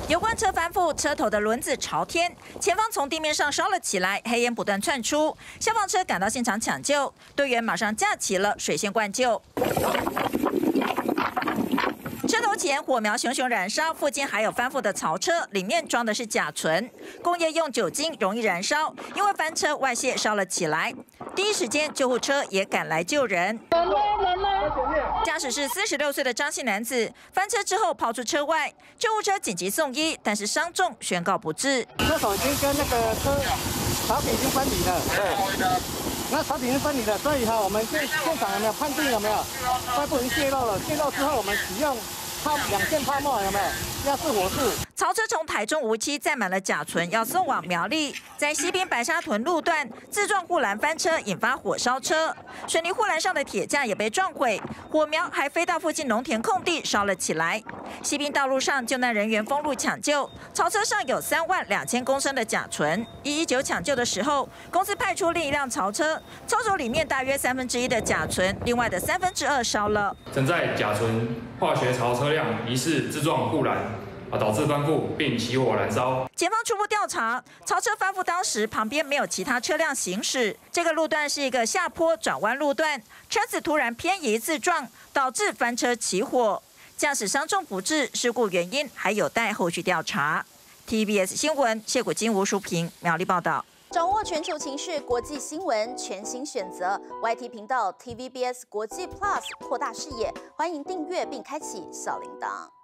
有关车翻覆，车头的轮子朝天，前方从地面上烧了起来，黑烟不断窜出。消防车赶到现场抢救，队员马上架起了水线灌救。车头前火苗熊熊燃烧，附近还有翻覆的槽车，里面装的是甲醇。工业用酒精容易燃烧，因为翻车外泄烧了起来。第一时间，救护车也赶来救人。驾驶是46岁的张姓男子，翻车之后跑出车外，救护车紧急送医，但是伤重，宣告不治。 车手已经跟那个槽体已经分离了，对。那槽体已经分离了，所以我们现场有没有判定有没有外部已经泄漏了？泄漏之后，我们使用2件泡沫有没有？压制火势。 槽车从台中无期载满了甲醇，要送往苗栗，在西滨白沙屯路段自撞护栏翻车，引发火烧车。水泥护栏上的铁架也被撞毁，火苗还飞到附近农田空地烧了起来。西滨道路上，救难人员封路抢救，槽车上有32000公升的甲醇。119抢救的时候，公司派出另一辆槽车，抽走里面大约1/3的甲醇，另外的2/3烧了。 承载甲醇化学槽车辆疑似自撞护栏。导致翻覆并起火燃烧。 检方初步调查，槽车翻覆当时旁边没有其他车辆行驶，这个路段是一个下坡转弯路段，车子突然偏移自撞，导致翻车起火，驾驶伤重不治，事故原因还有待后续调查。TVBS 新闻谢国金、吴淑平苗栗报道。 掌握全球情势、国际新闻，全新选择 YT 频道 TVBS 国际 Plus， 扩大视野，欢迎订阅并开启小铃铛。